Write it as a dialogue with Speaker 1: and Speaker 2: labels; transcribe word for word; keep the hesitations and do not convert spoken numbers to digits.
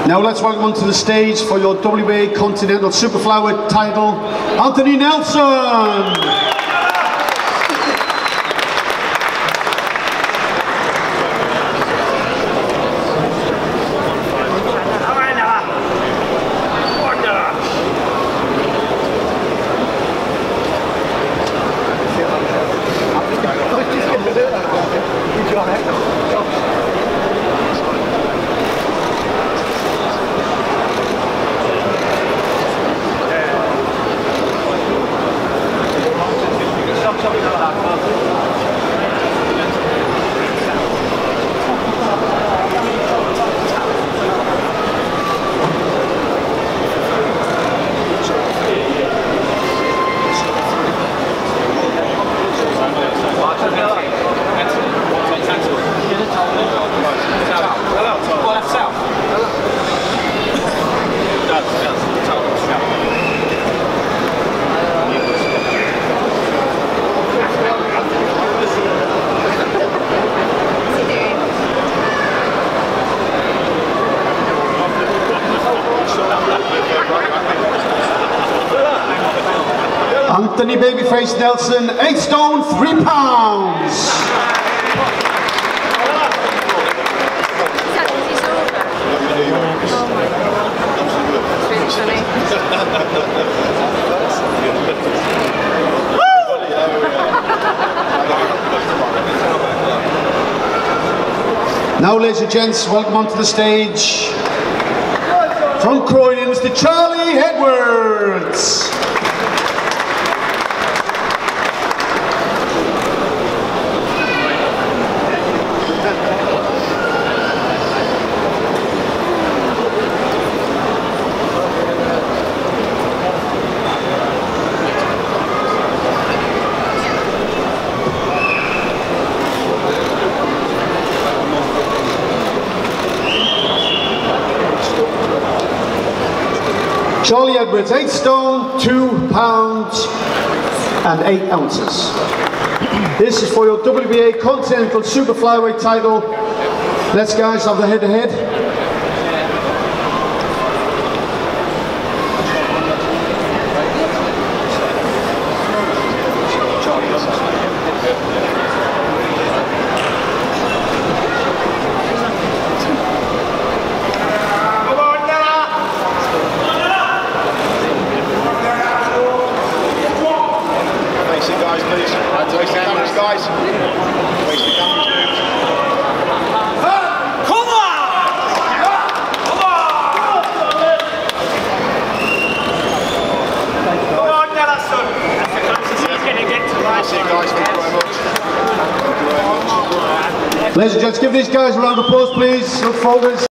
Speaker 1: Now let's welcome onto the stage for your W B A Continental Super Flyweight title, Anthony Nelson. Anthony Babyface Nelson, eight stone, three pounds. Now, ladies and gents, welcome onto the stage from Croydon, Mister Charlie Edwards. Charlie Edwards, eight stone, two pounds and eight ounces. This is for your W B A Continental Super Flyweight title. Let's guys have the head-to-head.
Speaker 2: Guys, face the cameras, please. Come on! Come on! Come on, Nelson! That's the closest he's going to get to right. See you guys, thank you very much. Thank you very much.
Speaker 1: Ladies and gents, give these guys a round of applause, please. Look forward.